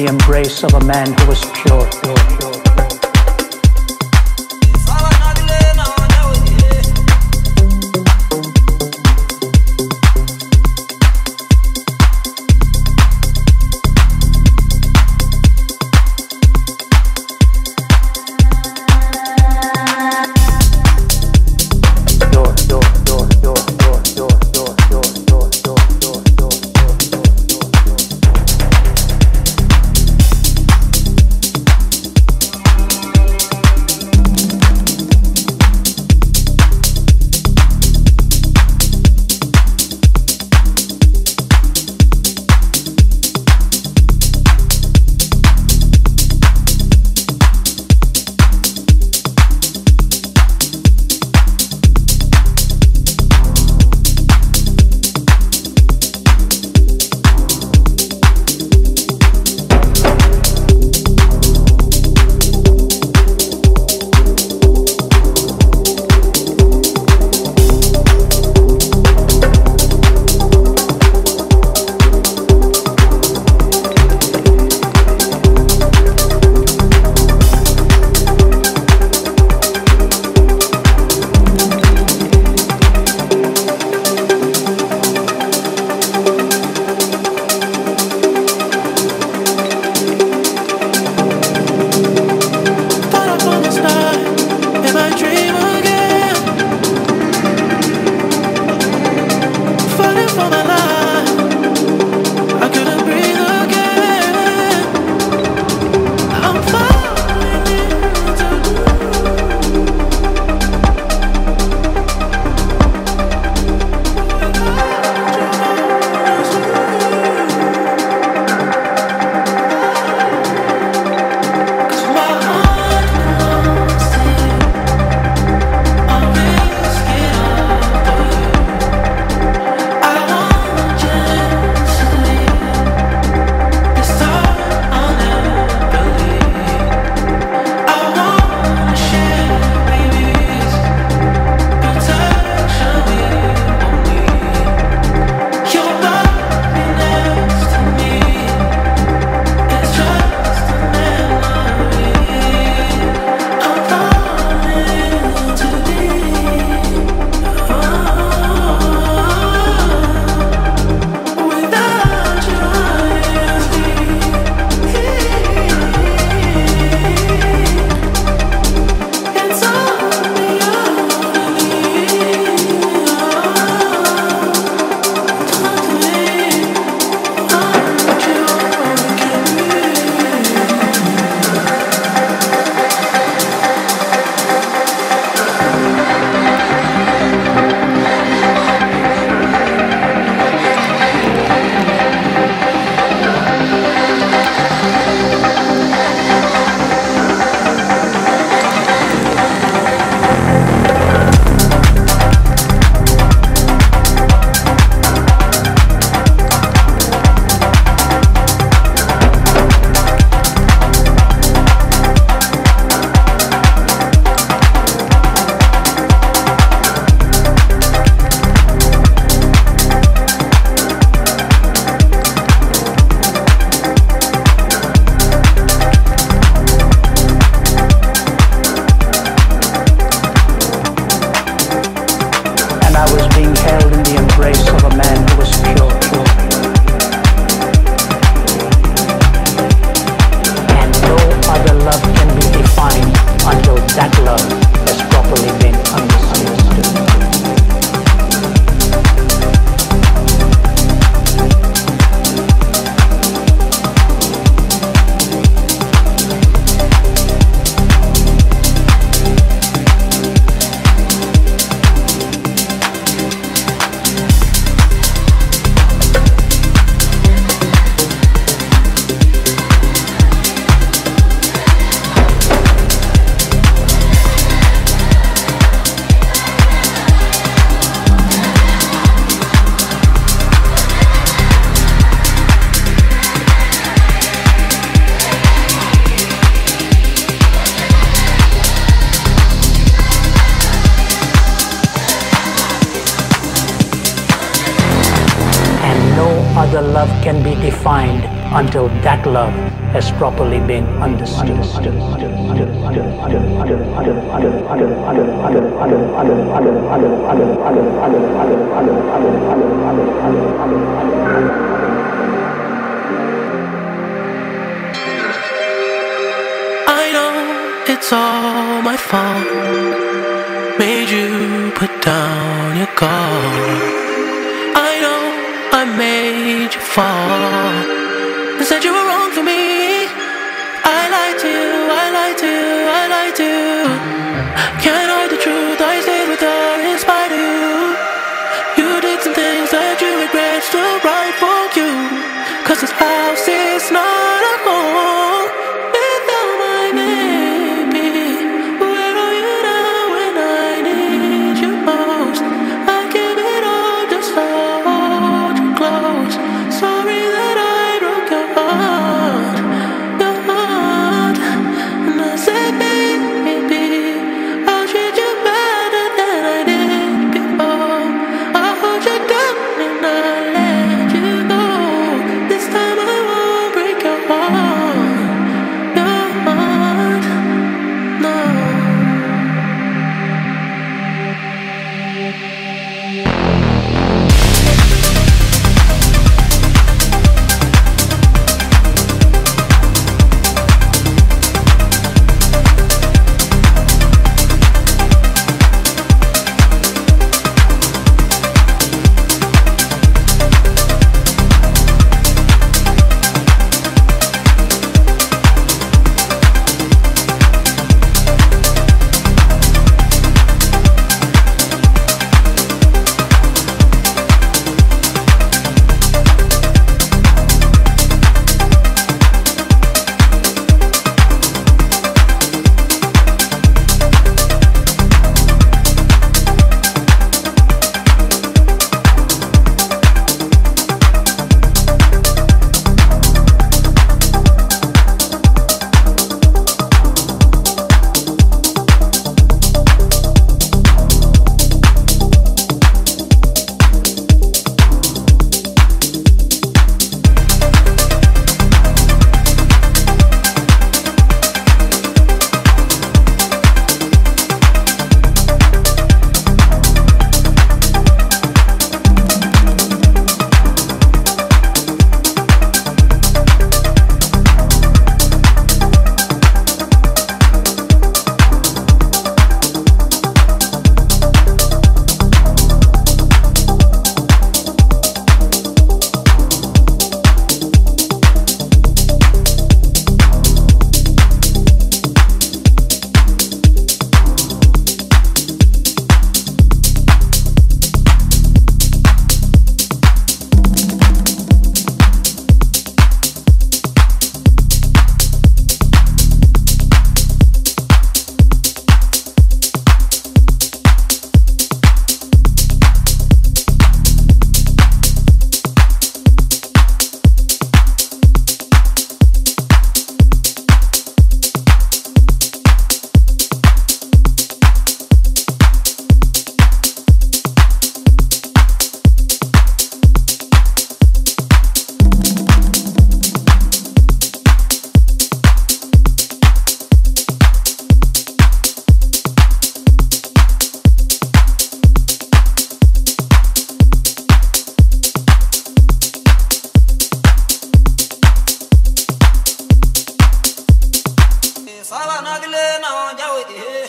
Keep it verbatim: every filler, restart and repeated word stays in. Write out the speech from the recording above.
the embrace of a man who was pure, pure, pure. love can be defined until that love has properly been understood. I know it's all my fault. Made you put down your guard. I know I made you fall and said you were wrong for me. I lied to you, I lied to you, I lied to you. Can't hide the truth, I stayed with her in spite of you. You did some things that you regret, still right for you. Cause this house is not a home without my baby. Where are you now when I need you most? I give it all just to hold you close. Sorry that I broke your heart, your heart. And I said, baby, I'll treat you better than I did before. I'll hold you down and I'll let you go. This time I won't break your heart, your heart, no. Sala nagle na jawdi